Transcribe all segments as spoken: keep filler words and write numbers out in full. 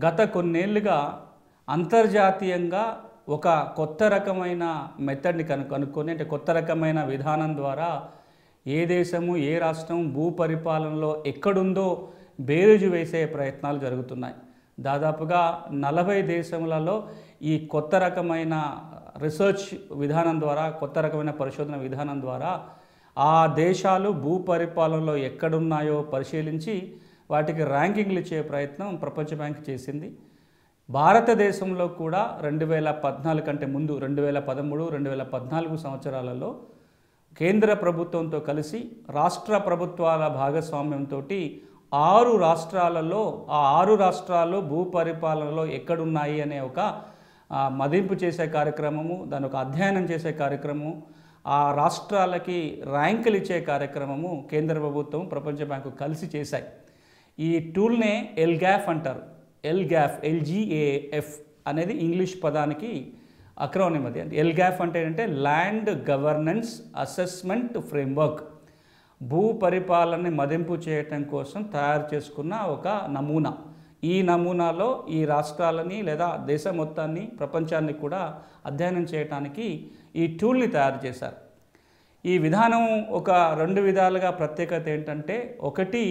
గత కొన్నేళ్లుగా అంతర్జాతీయంగా ఒక కొత్త రకమైన మెథడ్ని కను కనుక్కొని అంటే కొత్త రకమైన విధానం ద్వారా ఏ దేశము ఏ రాష్ట్రం భూ పరిపాలనలో ఎక్కడుందో బేరుజు వేసే ప్రయత్నాలు జరుగుతున్నాయి. దాదాపుగా నలభై దేశములలో ఈ కొత్త రకమైన రీసెర్చ్ విధానం ద్వారా కొత్త రకమైన పరిశోధన విధానం ద్వారా ఆ దేశాలు భూ పరిపాలనలో ఎక్కడున్నాయో పరిశీలించి వాటికి ర్యాంకింగ్లు ఇచ్చే ప్రయత్నం ప్రపంచ బ్యాంక్ చేసింది. భారతదేశంలో కూడా రెండు వేల పద్నాలుగు కంటే ముందు రెండు వేల పదమూడు రెండు వేల పద్నాలుగు సంవత్సరాలలో కేంద్ర ప్రభుత్వంతో కలిసి రాష్ట్ర ప్రభుత్వాల భాగస్వామ్యంతో ఆరు రాష్ట్రాలలో ఆ ఆరు రాష్ట్రాలు భూ పరిపాలనలో ఎక్కడున్నాయి అనే ఒక మదింపు చేసే కార్యక్రమము, దాని ఒక అధ్యయనం చేసే కార్యక్రమము, ఆ రాష్ట్రాలకి ర్యాంకులు ఇచ్చే కార్యక్రమము కేంద్ర ప్రభుత్వం ప్రపంచ బ్యాంకు కలిసి చేశాయి. ఈ టూల్నే ఎల్గ్యాఫ్ అంటారు. ఎల్గ్యాఫ్ ఎల్జిఏఎఫ్ అనేది ఇంగ్లీష్ పదానికి అక్రోనిమ్. అది అంటే ఎల్గ్యాఫ్ అంటే ఏంటంటే ల్యాండ్ గవర్నెన్స్ అసెస్మెంట్ ఫ్రేమ్వర్క్. భూ పరిపాలనని మదింపు చేయటం కోసం తయారు చేసుకున్న ఒక నమూనా. ఈ నమూనాలో ఈ రాష్ట్రాలని లేదా దేశం మొత్తాన్ని ప్రపంచాన్ని కూడా అధ్యయనం చేయడానికి ఈ టూల్ని తయారు చేశారు. ఈ విధానం ఒక రెండు విధాలుగా ప్రత్యేకత ఏంటంటే, ఒకటి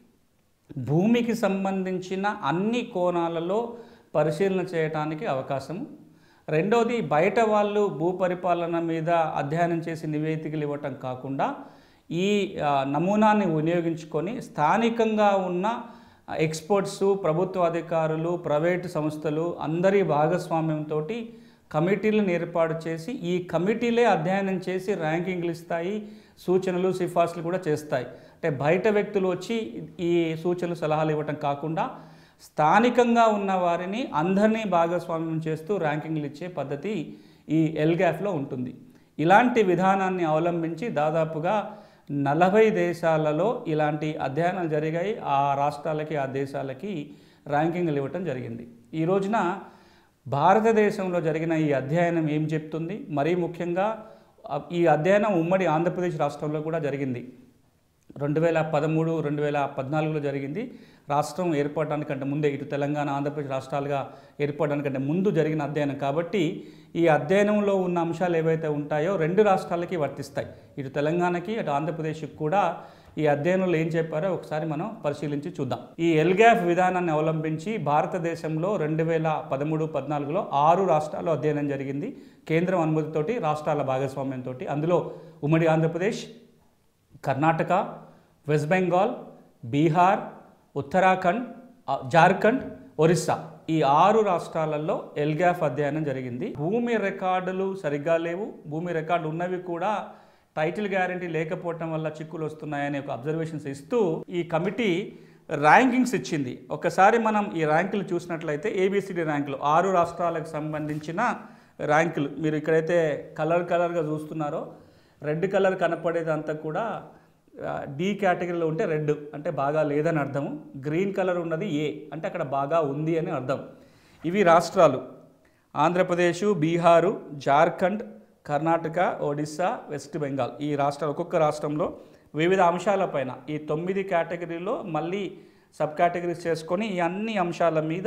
భూమికి సంబంధించిన అన్ని కోణాలలో పరిశీలన చేయడానికి అవకాశము, రెండోది బయట వాళ్ళు భూ పరిపాలన మీద అధ్యయనం చేసి నివేదికలు ఇవ్వటం కాకుండా ఈ నమూనాన్ని వినియోగించుకొని స్థానికంగా ఉన్న ఎక్స్పర్ట్స్, ప్రభుత్వ అధికారులు, ప్రైవేటు సంస్థలు అందరి భాగస్వామ్యంతో కమిటీలను ఏర్పాటు చేసి ఈ కమిటీలే అధ్యయనం చేసి ర్యాంకింగ్లు ఇస్తాయి, సూచనలు సిఫార్సులు కూడా చేస్తాయి. అంటే బయట వ్యక్తులు వచ్చి ఈ సూచనలు సలహాలు ఇవ్వటం కాకుండా స్థానికంగా ఉన్న వారిని అందరినీ భాగస్వామ్యం చేస్తూ ర్యాంకింగ్లు ఇచ్చే పద్ధతి ఈ ఎల్గ్యాఫ్లో ఉంటుంది. ఇలాంటి విధానాన్ని అవలంబించి దాదాపుగా నలభై దేశాలలో ఇలాంటి అధ్యయనాలు జరిగాయి. ఆ రాష్ట్రాలకి ఆ దేశాలకి ర్యాంకింగ్లు ఇవ్వటం జరిగింది. ఈ రోజున భారతదేశంలో జరిగిన ఈ అధ్యయనం ఏం చెప్తుంది, మరీ ముఖ్యంగా ఈ అధ్యయనం ఉమ్మడి ఆంధ్రప్రదేశ్ రాష్ట్రంలో కూడా జరిగింది. రెండు వేల పదమూడు రెండు వేల పద్నాలుగులో జరిగింది. రాష్ట్రం ఏర్పడడానికంటే ముందే, ఇటు తెలంగాణ ఆంధ్రప్రదేశ్ రాష్ట్రాలుగా ఏర్పడడానికంటే ముందు జరిగిన అధ్యయనం కాబట్టి ఈ అధ్యయనంలో ఉన్న అంశాలు ఏవైతే ఉంటాయో రెండు రాష్ట్రాలకి వర్తిస్తాయి. ఇటు తెలంగాణకి అటు ఆంధ్రప్రదేశ్కి కూడా ఈ అధ్యయనంలో ఏం చెప్పారో ఒకసారి మనం పరిశీలించి చూద్దాం. ఈ ఎల్గ్యాఫ్ విధానాన్ని అవలంబించి భారతదేశంలో రెండు వేల పదమూడు పద్నాలుగులో ఆరు రాష్ట్రాల్లో అధ్యయనం జరిగింది. కేంద్రం అనుమతితోటి రాష్ట్రాల భాగస్వామ్యంతో. అందులో ఉమ్మడి ఆంధ్రప్రదేశ్, కర్ణాటక, వెస్ట్ బెంగాల్, బీహార్, ఉత్తరాఖండ్, జార్ఖండ్, ఒరిస్సా ఈ ఆరు రాష్ట్రాలలో ఎల్గ్యాఫ్ అధ్యయనం జరిగింది. భూమి రికార్డులు సరిగ్గా లేవు, భూమి రికార్డు ఉన్నవి కూడా టైటిల్ గ్యారంటీ లేకపోవటం వల్ల చిక్కులు వస్తున్నాయనే ఒక అబ్జర్వేషన్స్ ఇస్తూ ఈ కమిటీ ర్యాంకింగ్స్ ఇచ్చింది. ఒకసారి మనం ఈ ర్యాంకులు చూసినట్లయితే ఏబిసిడి ర్యాంకులు ఆరు రాష్ట్రాలకు సంబంధించిన ర్యాంకులు మీరు ఇక్కడైతే కలర్ కలర్గా చూస్తున్నారో, రెడ్ కలర్ కనపడేదంతా కూడా డి కేటగిరీలో ఉంటే రెడ్ అంటే బాగా లేదని అర్థము, గ్రీన్ కలర్ ఉన్నది ఏ అంటే అక్కడ బాగా ఉంది అని అర్థం. ఇవి రాష్ట్రాలు: ఆంధ్రప్రదేశ్, బీహారు, జార్ఖండ్, కర్ణాటక, ఒడిస్సా, వెస్ట్ బెంగాల్. ఈ రాష్ట్రాలు ఒక్కొక్క రాష్ట్రంలో వివిధ అంశాలపైన ఈ తొమ్మిది కేటగిరీలో మళ్ళీ సబ్ కేటగిరీస్ చేసుకొని ఈ అన్ని అంశాల మీద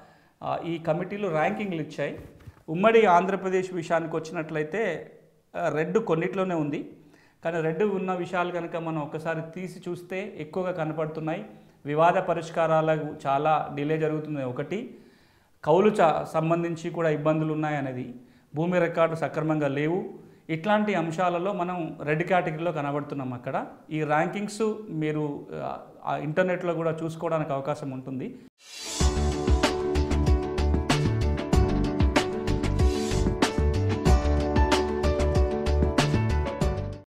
ఈ కమిటీలు ర్యాంకింగ్లు ఇచ్చాయి. ఉమ్మడి ఆంధ్రప్రదేశ్ విషయానికి వచ్చినట్లయితే రెడ్ కొన్నిట్లోనే ఉంది, కానీ రెడ్ ఉన్న విషయాలు కనుక మనం ఒక్కసారి తీసి చూస్తే ఎక్కువగా కనపడుతున్నాయి. వివాద పరిష్కారాలకు చాలా డిలే జరుగుతుంది ఒకటి, కౌలు చ సంబంధించి కూడా ఇబ్బందులు ఉన్నాయనేది, భూమి రికార్డు సక్రమంగా లేవు. ఇట్లాంటి అంశాలలో మనం రెడ్ కేటగిరీలో కనబడుతున్నాం. అక్కడ ఈ ర్యాంకింగ్స్ మీరు ఇంటర్నెట్లో కూడా చూసుకోవడానికి అవకాశం ఉంటుంది.